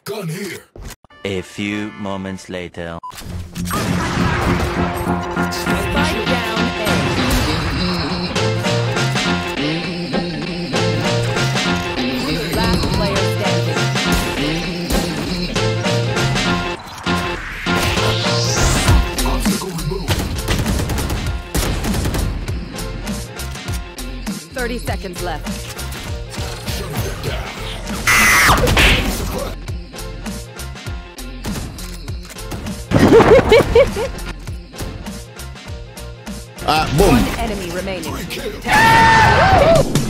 Gun here. A few moments later. Spike down A. Last player standing. Obstacle removed. 30 seconds left. Shutting them down. Boom. One enemy remaining. Kill.